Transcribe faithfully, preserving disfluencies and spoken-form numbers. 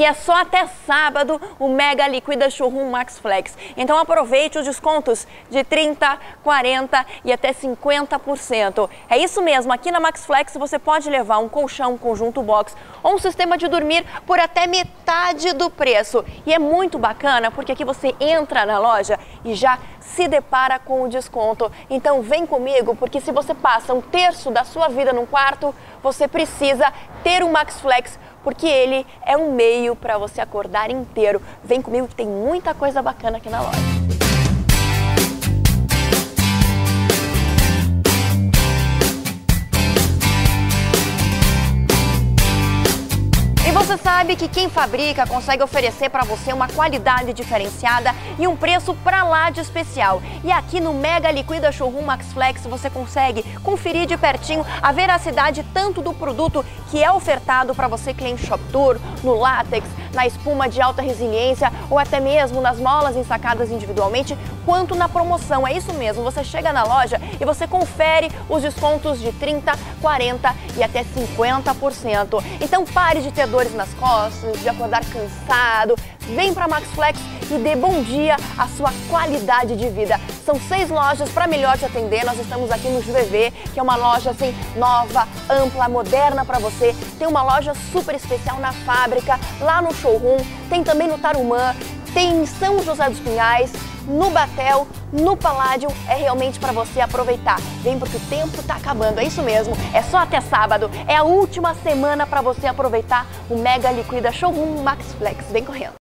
e é só até sábado o Mega Liquida Showroom Max Flex. Então aproveite os descontos de trinta, quarenta e até cinquenta por cento. É isso mesmo, aqui na Max Flex você pode levar um colchão, um conjunto box ou um sistema de dormir por até metade do preço. E é muito bacana porque aqui você entra na loja e já se depara com o desconto. Então vem comigo, porque se você passa um terço da sua vida num quarto, você precisa ter um Max Flex, porque ele é um meio para você acordar inteiro. Vem comigo que tem muita coisa bacana aqui na loja. Você sabe que quem fabrica consegue oferecer para você uma qualidade diferenciada e um preço pra lá de especial. E aqui no Mega Liquida Showroom Max Flex você consegue conferir de pertinho a veracidade tanto do produto que é ofertado para você cliente Shop Tour, no látex, na espuma de alta resiliência ou até mesmo nas molas ensacadas individualmente, quanto na promoção. É isso mesmo, você chega na loja e você confere os descontos de trinta, quarenta e até cinquenta por cento. Então pare de ter dores nas costas, de acordar cansado, vem para Max Flex e dê bom dia à sua qualidade de vida. São seis lojas para melhor te atender. Nós estamos aqui no Ju V V, que é uma loja assim nova, ampla, moderna para você. Tem uma loja super especial na fábrica, lá no showroom, tem também no Tarumã, tem em São José dos Pinhais, no Batel, no Paládio. É realmente para você aproveitar. Vem porque o tempo está acabando, é isso mesmo. É só até sábado, é a última semana para você aproveitar o Mega Liquida Showroom Max Flex. Vem correndo.